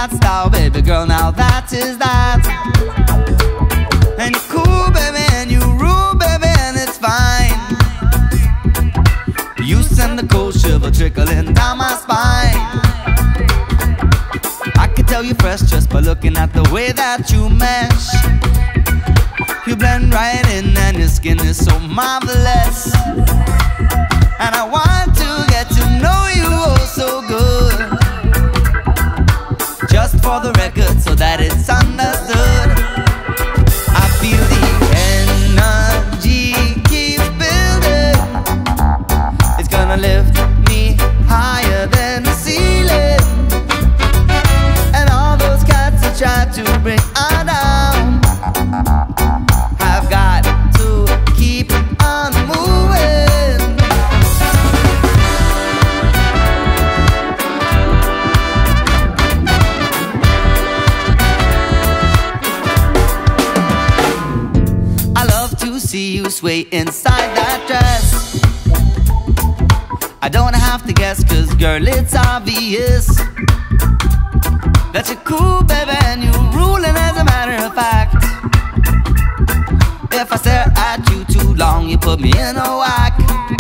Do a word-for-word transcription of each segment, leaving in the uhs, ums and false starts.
got style, baby girl, now that is that. And you're cool, baby, and you rule, baby, and it's fine. You send the cold shiver trickling down my spine. I can tell you're fresh just by looking at the way that you mesh. You blend right in and your skin is so marvelous. And I want to get to know you oh so good, just for the record so that it's understood. I feel the energy keeps building. It's gonna lift me higher than the ceiling. And all those cats that try to bring us down, I've got to keep on moving. I love to see you sway inside that dress. I don't have to guess, cause girl, it's obvious that you're cool, baby, and you're ruling as a matter of fact. If I stare at you too long, you put me in a whack.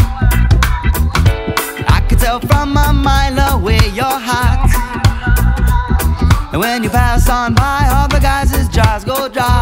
I can tell from a mile away you're hot. And when you pass on by, all the guys' jaws go dry.